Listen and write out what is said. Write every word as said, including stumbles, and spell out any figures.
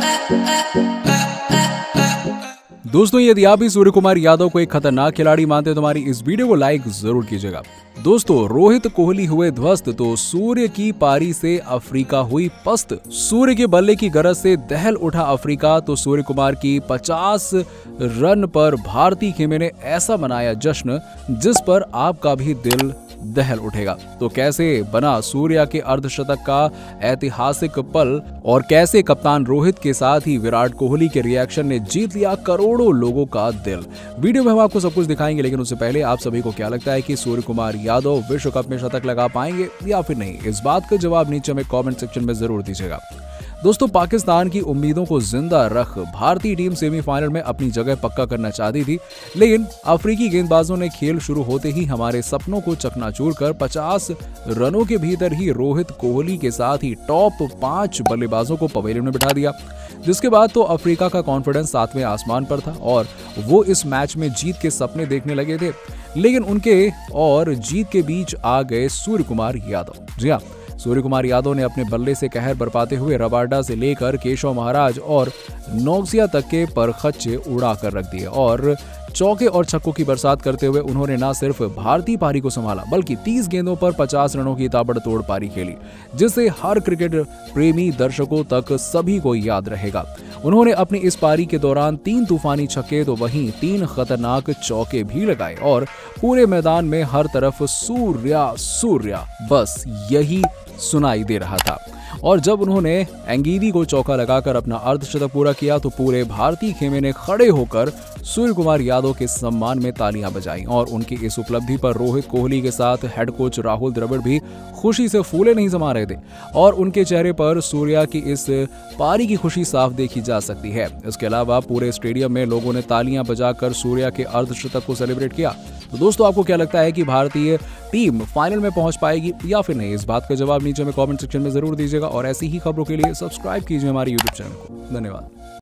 दोस्तों, यदि आप भी सूर्य कुमार यादव को एक खतरनाक खिलाड़ी मानते हैं तो हमारी इस वीडियो को लाइक जरूर कीजिएगा। दोस्तों, रोहित कोहली हुए ध्वस्त तो सूर्य की पारी से अफ्रीका हुई पस्त। सूर्य के बल्ले की गरज से दहल उठा अफ्रीका तो सूर्य कुमार की पचास रन पर भारतीय खेमे ने ऐसा मनाया जश्न जिस पर आपका भी दिल दहल उठेगा। तो कैसे बना सूर्या के अर्धशतक का ऐतिहासिक पल और कैसे कप्तान रोहित के साथ ही विराट कोहली के रिएक्शन ने जीत लिया करोड़ों लोगों का दिल। वीडियो में हम आपको सब कुछ दिखाएंगे, लेकिन उससे पहले आप सभी को क्या लगता है कि सूर्य कुमार यादव विश्व कप में शतक लगा पाएंगे या फिर नहीं? इस बात का जवाब नीचे में कमेंट सेक्शन में जरूर दीजिएगा। दोस्तों, पाकिस्तान की उम्मीदों को जिंदा रख भारतीय टीम सेमीफाइनल में अपनी जगह पक्का करना चाहती थी, लेकिन अफ्रीकी गेंदबाजों ने खेल शुरू होते ही हमारे सपनों को चकनाचूर कर पचास रनों के भीतर ही रोहित कोहली के साथ ही टॉप पांच बल्लेबाजों को पवेलियन में बिठा दिया। जिसके बाद तो अफ्रीका का कॉन्फिडेंस सातवें आसमान पर था और वो इस मैच में जीत के सपने देखने लगे थे, लेकिन उनके और जीत के बीच आ गए सूर्य कुमार यादव। जी हाँ, सूर्य कुमार यादव ने अपने बल्ले से कहर बरपाते हुए रबाडा से लेकर केशव महाराज और नोक्सिया तक के परखच्चे उड़ा कर रख दिए और चौके और छक्कों की बरसात करते हुए उन्होंने न सिर्फ भारतीय पारी को संभाला बल्कि तीस गेंदों पर पचास रनों की ताबड़तोड़ पारी खेली, जिससे हर क्रिकेट प्रेमी दर्शकों तक सभी को याद रहेगा। उन्होंने अपनी इस पारी के दौरान तीन तूफानी छक्के तो वहीं तीन खतरनाक चौके भी लगाए और पूरे मैदान में हर तरफ सूर्या सूर्या बस यही सुनाई दे रहा था। और जब उन्होंने एंगीदी को चौका लगाकर अपना अर्धशतक पूरा किया तो पूरे भारतीय खेमे ने खड़े होकर सूर्य कुमार यादव के सम्मान में तालियां बजाई और उनकी इस उपलब्धि पर रोहित कोहली के साथ हेड कोच राहुल द्रविड़ भी खुशी से फूले नहीं समा रहे थे और उनके चेहरे पर सूर्या की इस पारी की खुशी साफ देखी जा सकती है। इसके अलावा पूरे स्टेडियम में लोगों ने तालियां बजाकर सूर्या के अर्धशतक को सेलिब्रेट किया। तो दोस्तों, आपको क्या लगता है कि भारतीय टीम फाइनल में पहुंच पाएगी या फिर नहीं? इस बात का जवाब नीचे में कमेंट सेक्शन में जरूर दीजिएगा और ऐसी ही खबरों के लिए सब्सक्राइब कीजिए हमारे यूट्यूब चैनल को। धन्यवाद।